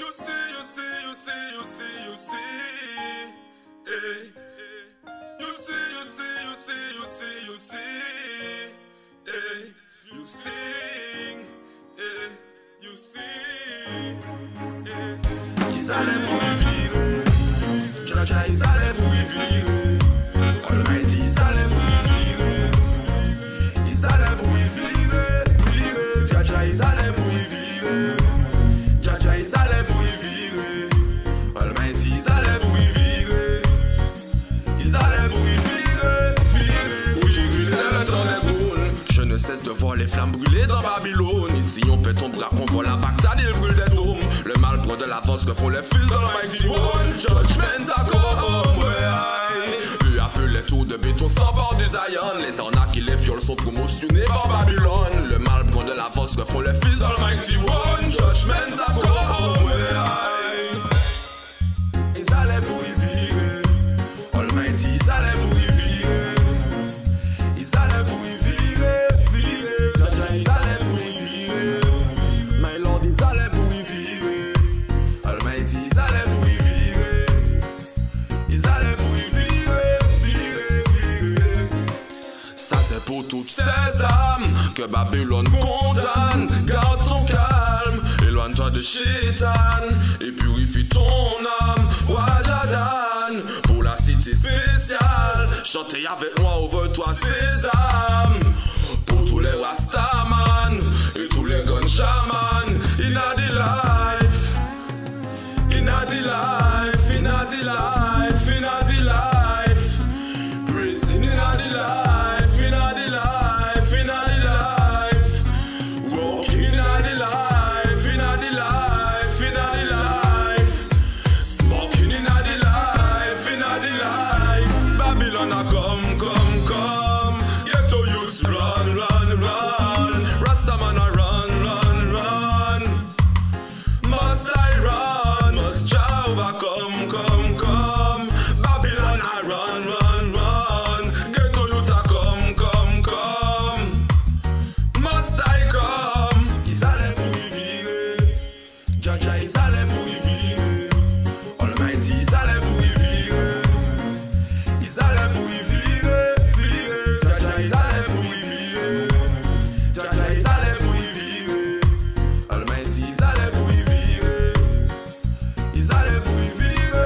You see, you see, you see, you see, you see. Hey. You see, you see, you see, you see, you see. Hey. You sing. Hey. You sing. Hey. Ils allaient pour y vivre. Jaja, ils allaient pour y vivre. Almighty, ils allaient pour y vivre. Ils allaient pour y vivre. Jaja, ils allaient pour y vivre. Jaja, ils allaient pour y vivre. Almighty, ils allaient pour y vivre. Ils allaient pour y vivre. Aujourd'hui, c'est le temps des boules. Je ne cesse de voir les flammes brûler dans Babylone. Ici, on pète ton bras, qu'on voit la Bagdad, il brûle des hommes. Le mal prend de l'avance que font les fils dans l'Almighty One. Judgment à come, peu à peu, les tours de béton s'emportent du Zion. Les arnaques et les viols sont promotionnés par Babylone. Le mal prend de l'avance que font les fils dans l'Almighty One. Judgment à come, ils allaient pour y vivre. Almighty, ils allaient pour y vivre. Ils allaient pour y vivre. Jaja, ils allaient pour y vivre. My Lord, ils allaient pour y vivre. Almighty, ils allaient pour y vivre. Ils allaient pour y vivre. Ça c'est pour toutes ces âmes que Babylone condamne. Garde ton calme, éloigne-toi de Shaitan et purifie ton âme. Wajadan, pour la cité spéciale, chantez avec moi, ouvre-toi Sésame. Pour tous les Rastaman et tous les gun shaman. Inna the life, inna the life, inna the life, inna the life. Praising inna the life, inna the life, inna the life. Walking inna the life, inna the life, inna the life. Smoking inna the life, inna the life. Babylon a come, come, come. Ghetto youths run, run, run. Rastaman a run, run, run. Must I run? Must Jehovah come, come, come? Babylon a run, run, run. Ghetto youths a come, come, come. Must I come? Ils allaient pour y vivre. Jaja, ils allaient pour y vivre. Almighty, ils allaient pour y vivre. Ils allaient pour y vivre. Jaja, ils allaient pour y vivre. Jaja, ils allaient pour y vivre. Almighty, ils allaient pour y vivre. Ils allaient pour y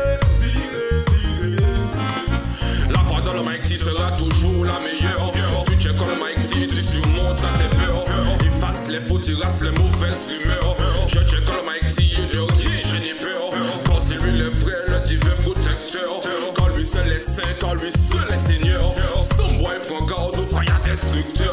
vivre. La voix de l'Almighty sera toujours la meilleure. Tu check Almighty, tu surmontes tes peurs. Efface les faux, terrasse les mauvaises rumeurs. Je check Almighty et je dis je n'ai peur. Quand c'est lui le vrai, le divin protecteur. Quand lui seul est saint, quand lui seul est seigneur. Some boy prend garde au fire destructeur.